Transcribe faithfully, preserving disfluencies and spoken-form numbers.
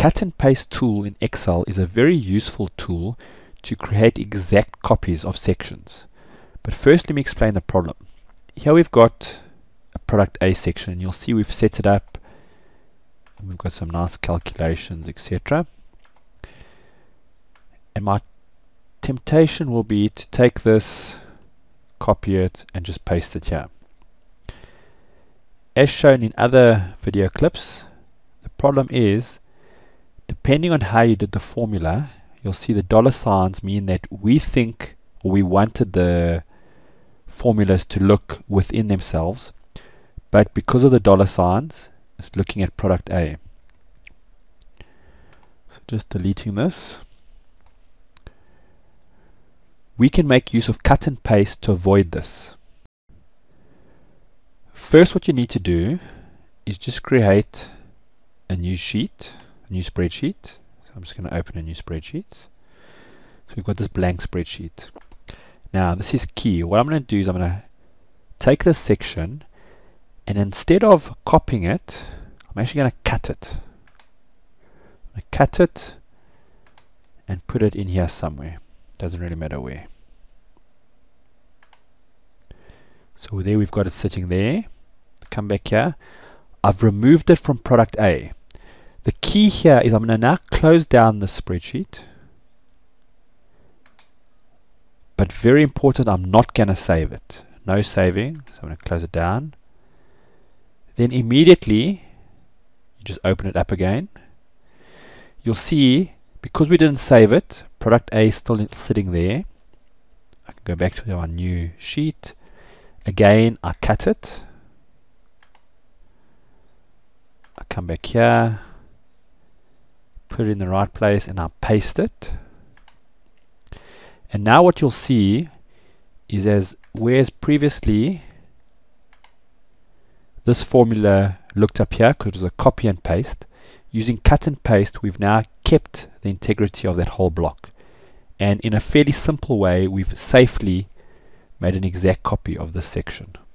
cut and paste tool in Excel is a very useful tool to create exact copies of sections. But first let me explain the problem. Here we've got a product A section, and you'll see we've set it up, and we've got some nice calculations, et cetera. And my temptation will be to take this, copy it, and just paste it here. As shown in other video clips, the problem is, depending on how you did the formula, you'll see the dollar signs mean that we think, or we wanted the formulas to look within themselves, but because of the dollar signs, it's looking at product A. So just deleting this. We can make use of cut and paste to avoid this. First, what you need to do is just create a new sheet, a new spreadsheet. So I'm just going to open a new spreadsheet. So we've got this blank spreadsheet. Now this is key. What I'm going to do is I'm going to take this section, and instead of copying it, I'm actually going to cut it. I'm going to cut it and put it in here somewhere. Doesn't really matter where. So there we've got it sitting there. Come back here. I've removed it from product A. The key here is I'm going to now close down the spreadsheet. But very important, I'm not going to save it. No saving. So I'm going to close it down. Then immediately, you just open it up again. You'll see, because we didn't save it, product A is still sitting there. I can go back to our new sheet. Again, I cut it. I come back here, put it in the right place, and I paste it. And now what you'll see is, as whereas previously this formula looked up here because it was a copy and paste, using cut and paste we've now kept the integrity of that whole block, and in a fairly simple way we've safely made an exact copy of this section.